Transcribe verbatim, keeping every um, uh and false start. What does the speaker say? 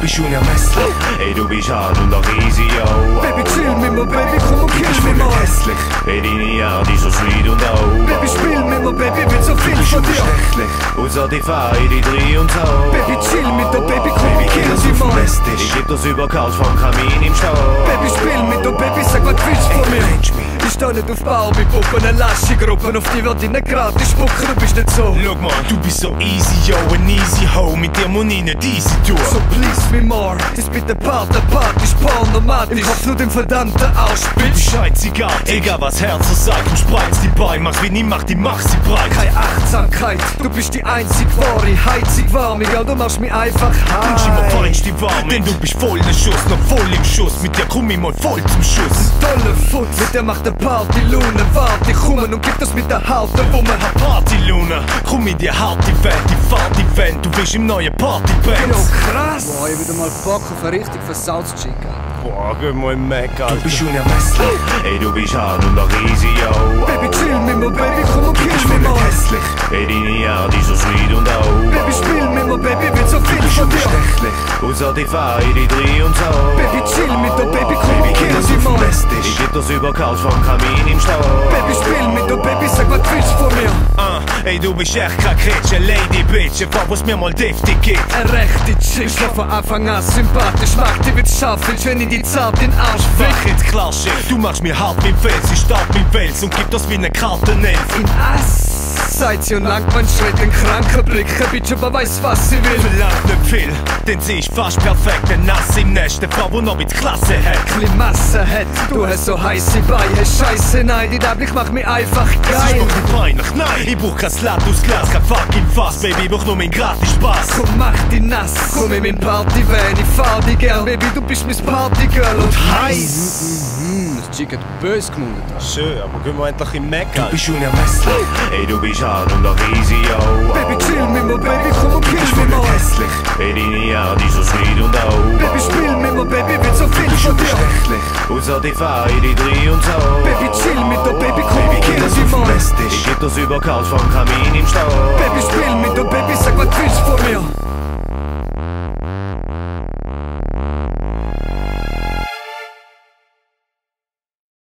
bist unermesslich. Ey, du bist hart und auch easy, yo. Baby, chill mit mir, Baby, komm und kill mich mal. Hässlich. Ey, deine Art ist so sweet und auch. Baby, spiel mit mir, Baby, will so viel von dir. Außer die Feier, die drei und so. Baby, chill mit der Baby, komm und kill sie mal. Ich geb das über Couch vom Kamin im Stau. Baby, spiel mit der Baby, sag was willst du von mir? Ich steh nicht auf Barbie-Puppen, eine Lasche-Gruppe, auf die wird ich nicht gratis spucken, du bist nicht so. Schau mal, du bist so easy, yo, ein easy ho, mit dir muss ich nicht easy tun. So please me more, ist bitte Part, der Part ist pornomatisch. Im Kopf nur den verdammten Arsch, Du bist Bitch. scheißegal, egal was Herz so sagt, und spreiz die Beine, mach wie nie, mach die, mach sie breit. Keine Achtsamkeit, du bist die einzig wahre, heizig warm, egal, du machst mich einfach Wünsch immer high. feinst die Warme, denn du bist voll in Schuss, noch voll im Schuss, mit dir komm ich mal voll zum Schuss. Tolle Futz, mit der macht der Party Lune, wart, ich komme und gib das mit der harten Wumme. Party Luna, komm mit dir hart die Welt, die Fahrt die Welt, du bist im neuen Partyband. Jo, krass. Boah, ich wieder mal Bock auf eine richtig versautes Chick. Boah, geh mal Mac, Du Alter. bist unermesslich. Ey, du bist hart und auch easy, yo. Baby, chill mit mir, Baby, komm und kill mich mal. Hässlich. Ey, deine Art ist so sweet und auch. Baby, spiel mit mir, Baby, will so viel von dir. Außer die Feier, die drei und so. Baby, chill mit der Baby, komm und kill sie mal. Ich geb das über Couch vom Kamin im Stau. Baby, spiel mit der Baby, sag was willst du von mir? Ah, ey, du bist echt kein Kretsch, eine Lady Bitch, ein Paar, wo's mir mal deftig geht. Eine rechte Chick, ich war von Anfang an sympathisch, mag die wird's scharf, willst wenn ich die zart den Arsch Wach fick. jetzt klar, Chef, du machst mir hart wie Fels, ich stark wie Wels und gib das wie ne Kartenelf. In Ass, seit sie und lang mein Schritt, ein kranker Blick, ein Bitch, aber weiß was sie will. Verlangt nicht viel, den seh ich fast perfekt, ein Nass im Nest, eine Frau, wo noch mit Klasse hat. Bisschen Masse hat, du hast so heiße Beine, Scheiße, nein, die Dablich macht mich einfach Es ist geil. doch nicht peinlich, nein, ich brauch kein Slut aus Glas, kein fucking Fass, Baby, ich brauch nur meinen gratis Spaß. Komm, mach die nass, komm in mein Party-Van, ich fahr die gern, Baby, du bist mein Partygirl und heiß. Hm, das Chick hat böse gemundet. Schön, aber gehen wir endlich im Mac, Du Alter. bist unermesslich. Ey, du bist hart und auch easy, yo. Baby, chill mit mir, Baby, komm und kill mich mal. Hässlich. Ey, deine Art ist so sweet und auch. Baby, spiel mit mir, Baby, will so viel von dir. Außer die Feier, die drei und so. Baby, chill mit der Baby, komm und kill sie mal. Ich geb das über Couch vom Kamin im Stau. Baby, spiel mit der Baby, sag was willst du von mir?